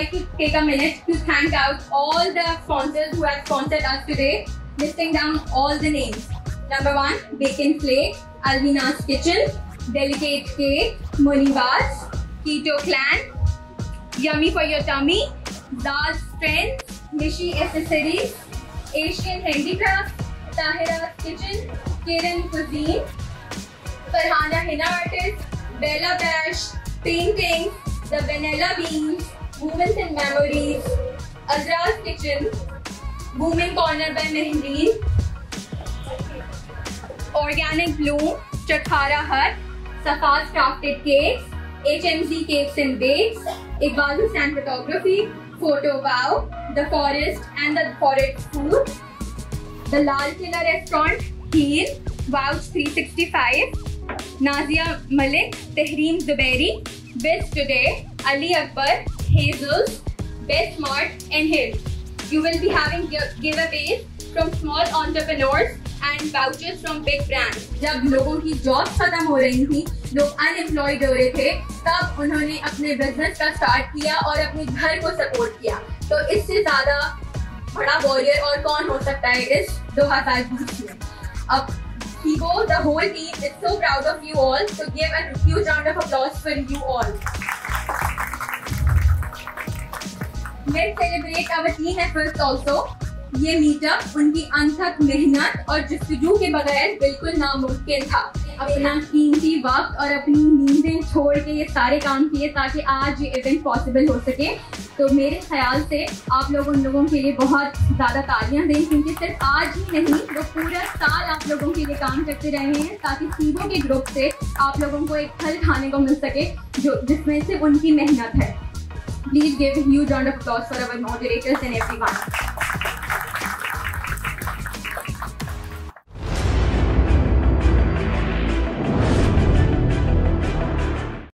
like to take a minute to thank out all the sponsors who have sponsored us today, listing down all the names. Number 1, Bacon Flake, Alvina's Kitchen, Delicate Cake, Monivas, Keto Clan, Yummy for Your Tummy, Zaz Strength, Mishi Accessories, Asian Handicraft, Tahira's Kitchen, Kiran Cuisine, Farhana Henna Artist, Bella Bash, Paintings, The Vanilla Beans, Moments and Memories, Azra's Kitchen, Booming Corner by Mehendeen, Organic Bloom, Chakhara Hut, Safa's Crafted Cakes, HMZ Cakes and Bakes, Iqbalu Stand Photography, Photo Wow, The Forest and the Forest Food, The Lal Killa Restaurant, Heer, Vouch 365, Nazia Malik, Tehreem Zubairi, Biz Today, Ali Akbar, Hazels, Best Smart and Hill. You will be having giveaways from small entrepreneurs and vouchers from big brands. जब लोगों की jobs खत्म हो रही थी, लोग unemployed हो रहे थे, तब उन्होंने अपने बिजनेस का स्टार्ट किया और अपने घर को सपोर्ट किया. तो इससे ज़्यादा बड़ा वॉरियर और कौन हो सकता है इस 2020 में. अब Hibo, the whole team is so proud of you all, so give a huge round of applause for you all. Let's celebrate our team efforts also. ये मीटअप उनकी अनथक मेहनत और जस्तजू के बगैर बिल्कुल नामुमकिन था. अपना कीमती वक्त और अपनी नींदें छोड़ के ये सारे काम किए ताकि आज ये इवेंट पॉसिबल हो सके. तो मेरे ख्याल से आप लोग उन लोगों के लिए बहुत ज़्यादा तालियां दें, क्योंकि सिर्फ आज ही नहीं, वो पूरा साल आप लोगों के लिए काम करते रहे हैं ताकि सीबो के ग्रुप से आप लोगों को एक फल खाने को मिल सके जो जिसमें से उनकी मेहनत है. Please give a huge round of applause for our moderators and everyone.